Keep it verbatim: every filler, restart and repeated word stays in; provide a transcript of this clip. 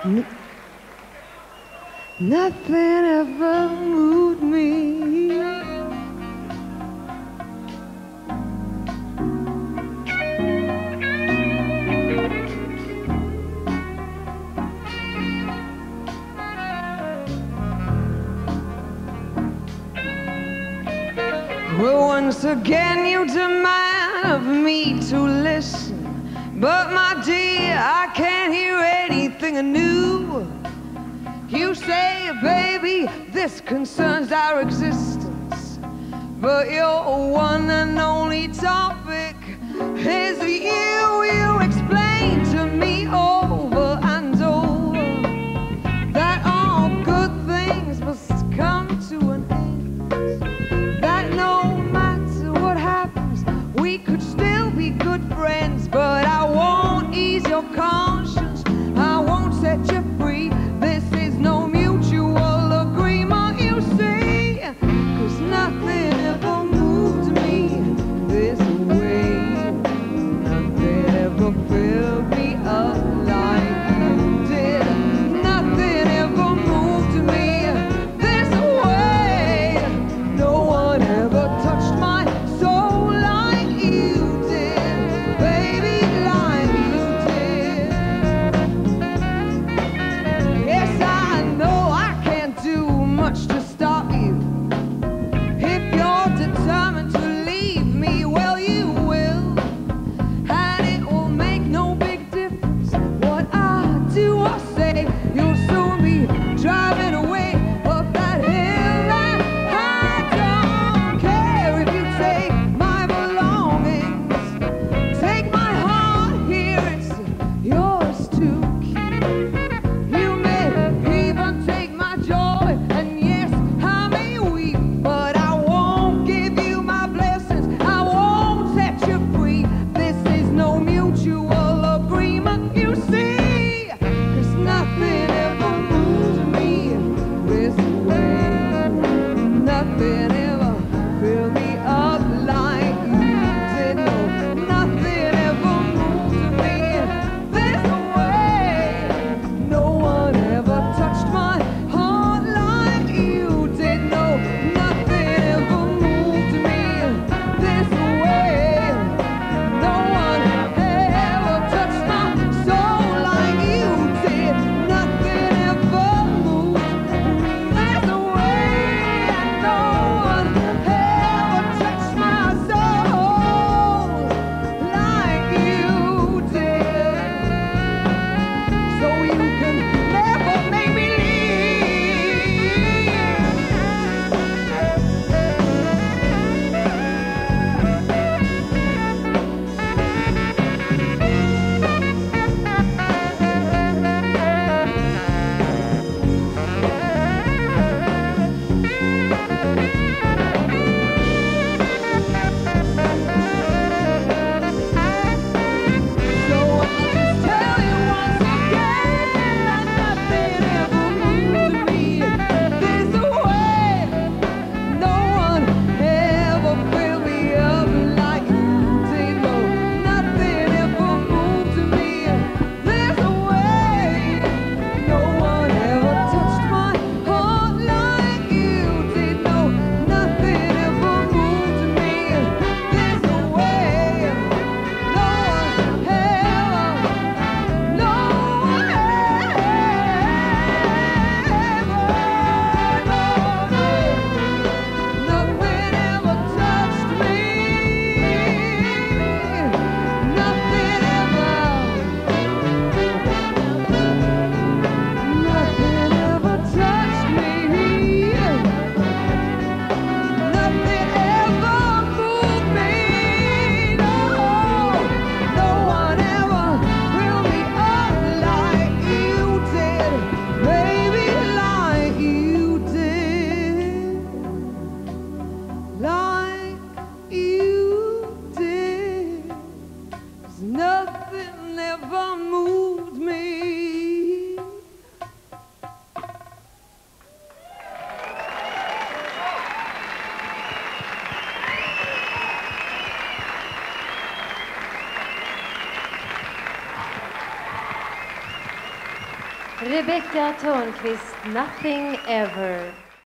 N- nothing ever moved me. Well, once again you demand of me to listen, but my dear, I can't hear anything anew. You say, baby, this concerns our existence, but your one and only topic is you. You explain to me over and over that all good things must come to an end, that no matter what happens, we could still be good friends. But I won't ease your conscience, I won't set you free. This is no mutual agreement, you see, 'cause nothing ever moved me this way. Nothing Rebecca Törnqvist, Nothing Ever.